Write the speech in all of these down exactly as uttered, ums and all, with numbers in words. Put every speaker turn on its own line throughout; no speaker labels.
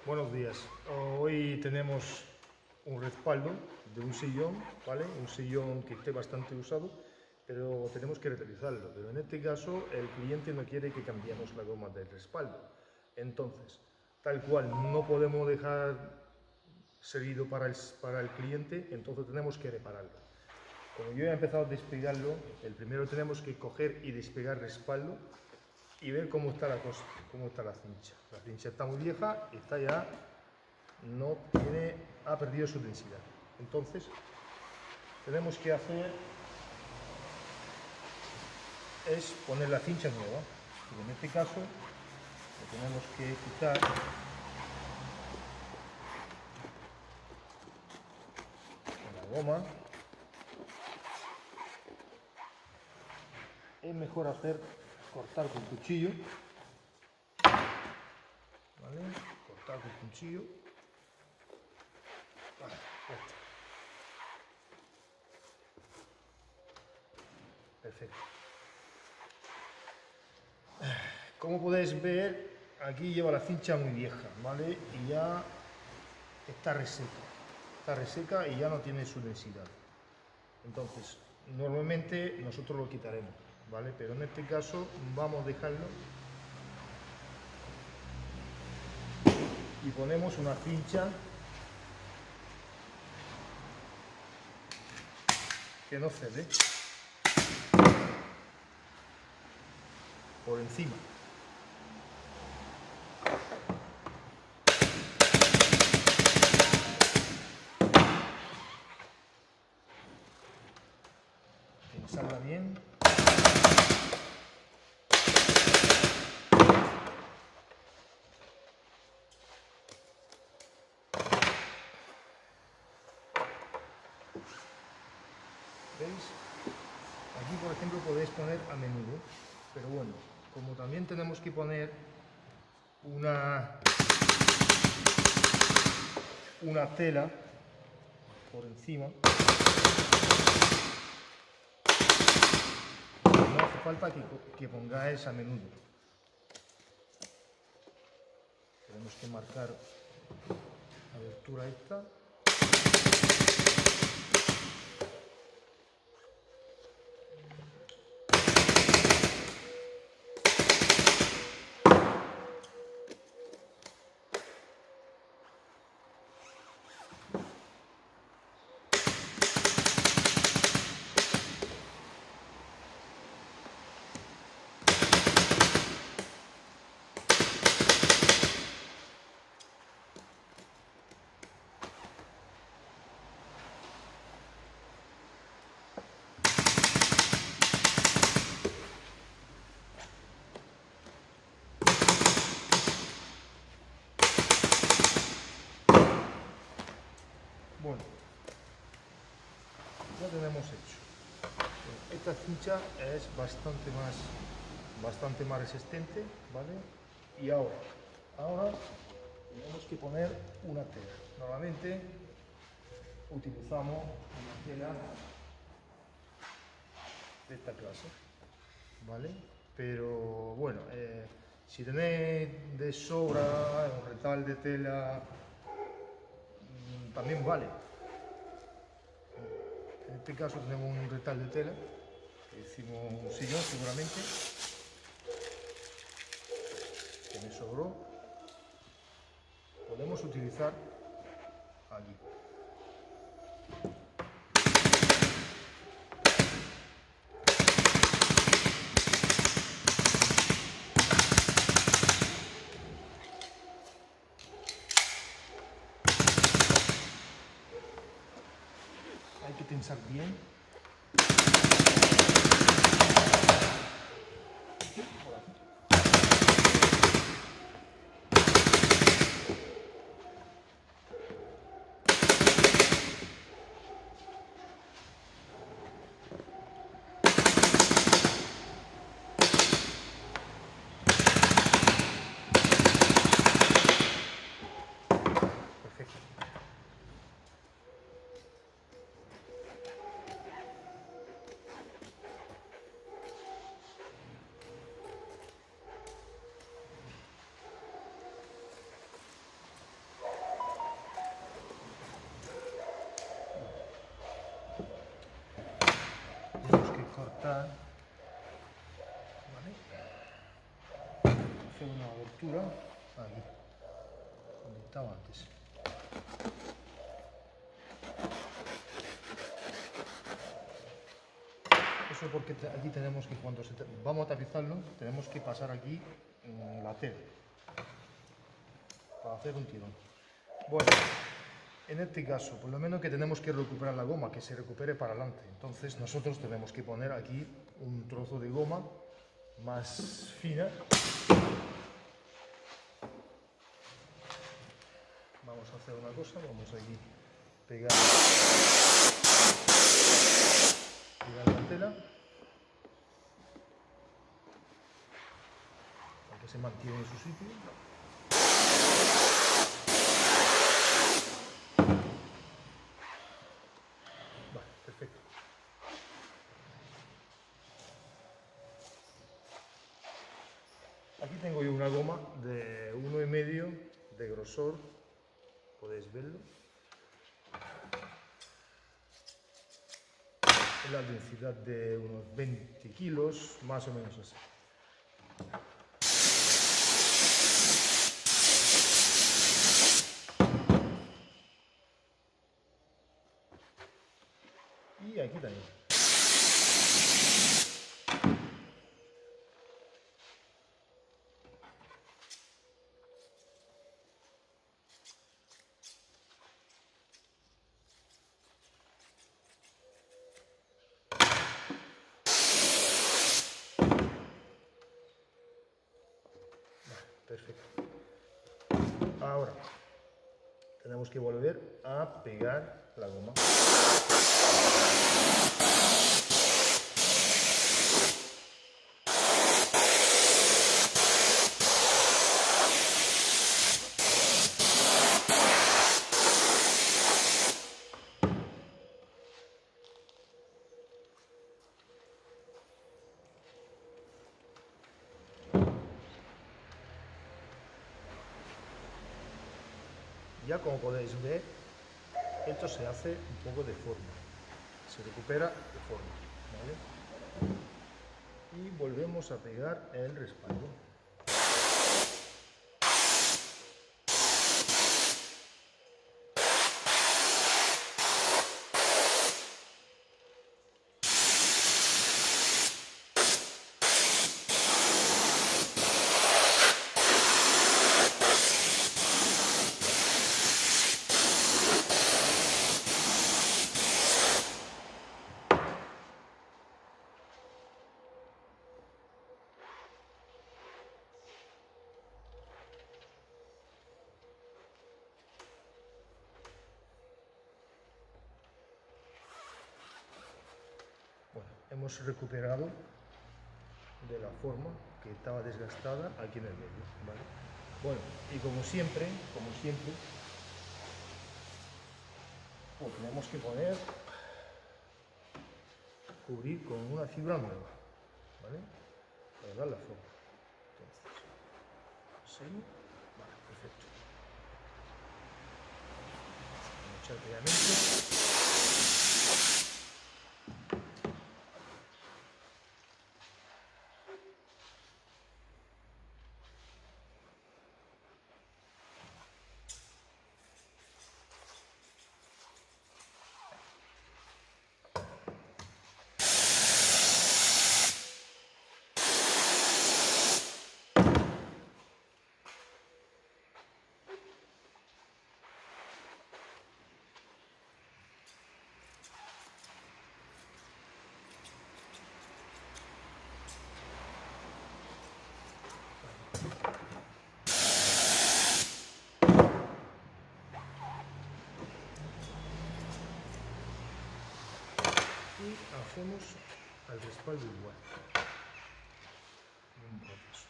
Buenos días. Hoy tenemos un respaldo de un sillón, ¿vale? Un sillón que esté bastante usado, pero tenemos que reutilizarlo. Pero en este caso el cliente no quiere que cambiemos la goma del respaldo. Entonces, tal cual no podemos dejar servido para el, para el cliente, entonces tenemos que repararlo. Como yo he empezado a despegarlo, el primero tenemos que coger y despegar el respaldo y ver cómo está la cosa, cómo está la cincha. La cincha está muy vieja y está ya, no tiene, ha perdido su densidad. Entonces, tenemos que hacer es poner la cincha nueva. Y en este caso, le tenemos que quitar la goma. Es mejor hacer cortar con cuchillo, ¿vale? Cortar con cuchillo. Vale, perfecto. Como podéis ver, aquí lleva la cincha muy vieja, ¿vale? Y ya está reseca, está reseca y ya no tiene su densidad. Entonces, normalmente nosotros lo quitaremos, ¿vale? Pero en este caso vamos a dejarlo y ponemos una cincha que no cede por encima. Pensarla bien. ¿Veis? Aquí, por ejemplo, podéis poner a menudo, pero bueno, como también tenemos que poner una, una tela por encima, no hace falta que, que pongáis a menudo. Tenemos que marcar la abertura esta. Bueno, ya tenemos hecho. Esta cincha es bastante más, bastante más resistente, ¿vale? Y ahora, ahora tenemos que poner una tela. Normalmente utilizamos una tela de esta clase, ¿vale? Pero bueno, eh, si tenéis de sobra un retal de tela, también vale. En este caso tenemos un retal de tela, que hicimos un sillón seguramente, que me sobró. Podemos utilizar aquí. Hay que tensar bien. apretar, ¿vale? Hacer una abertura aquí, donde estaba antes. Eso porque aquí tenemos que, cuando se vamos a tapizarlo, tenemos que pasar aquí en la tela para hacer un tirón. Bueno, en este caso, por lo menos que tenemos que recuperar la goma, que se recupere para adelante. Entonces nosotros tenemos que poner aquí un trozo de goma más fina. Vamos a hacer una cosa, vamos aquí a pegar, pegar la tela para que se mantiene en su sitio. Vale, perfecto. Aquí tengo yo una goma de uno y medio de grosor, podéis verlo. La densidad de unos veinte kilos, más o menos así. Y aquí también. Perfecto. Ahora tenemos que volver a pegar la goma. Ya como podéis ver, esto se hace un poco de forma, se recupera de forma, ¿vale? Y volvemos a pegar el respaldo. Bueno, hemos recuperado de la forma que estaba desgastada aquí en el medio, ¿vale? Bueno, y como siempre, como siempre, pues tenemos que poner, cubrir con una fibra nueva, ¿vale? Para dar la forma. Entonces, así, vale, perfecto. Echar pegamento. Y hacemos al respaldo igual. Un proceso.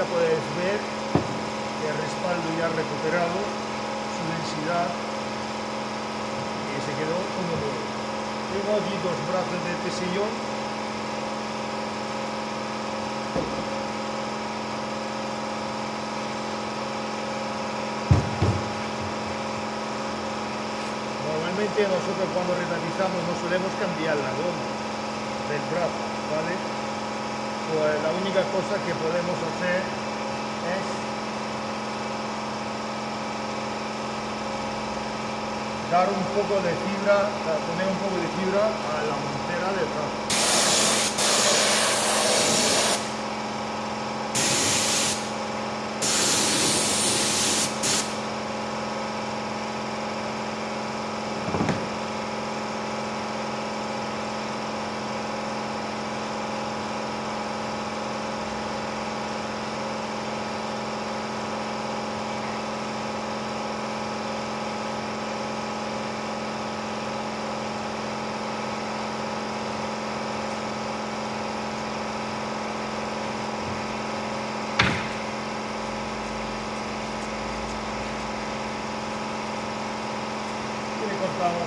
ya podéis ver que el respaldo ya ha recuperado su densidad y se quedó como nuevo. Tengo aquí dos brazos de este sillón. Normalmente nosotros cuando retalizamos no solemos cambiar la goma del brazo, ¿vale? Pues la única cosa que podemos hacer es dar un poco de fibra, poner un poco de fibra a la montera del brazo. Y le cortamos.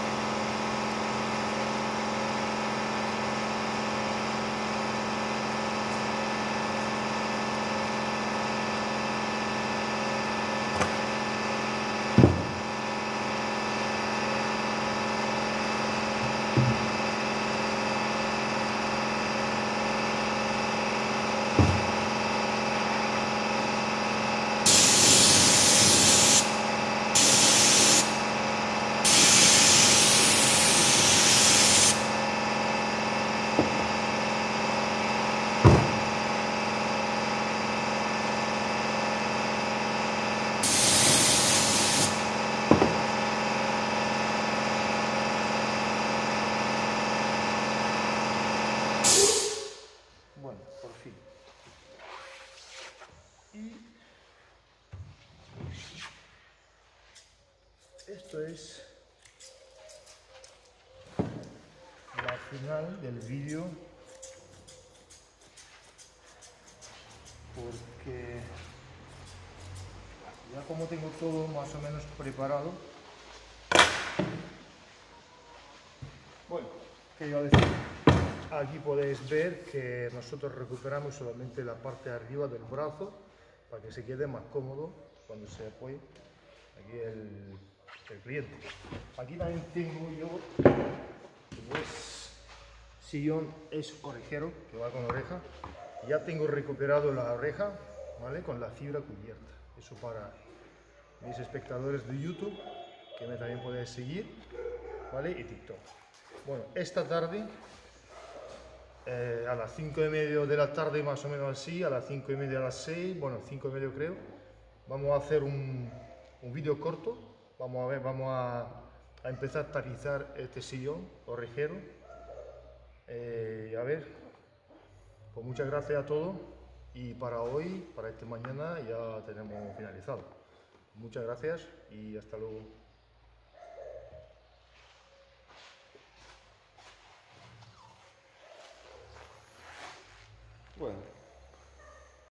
Bueno, por fin. Y esto es la final del vídeo, porque ya como tengo todo más o menos preparado, bueno, ¿qué iba a decir? Aquí podéis ver que nosotros recuperamos solamente la parte de arriba del brazo para que se quede más cómodo cuando se apoye aquí el, el cliente. Aquí también tengo yo, pues, sillón es orejero, que va con oreja. Ya tengo recuperado la oreja, ¿vale? Con la fibra cubierta. Eso para mis espectadores de YouTube, que me también podéis seguir, ¿vale? Y TikTok. Bueno, esta tarde, eh, a las cinco y media de la tarde, más o menos así, a las cinco y media, a las seis, bueno, cinco y media creo, vamos a hacer un, un vídeo corto. Vamos a ver, vamos a, a empezar a tapizar este sillón orejero. Eh, a ver, pues muchas gracias a todos, y para hoy, para este mañana, ya tenemos finalizado. Muchas gracias y hasta luego.
Bueno.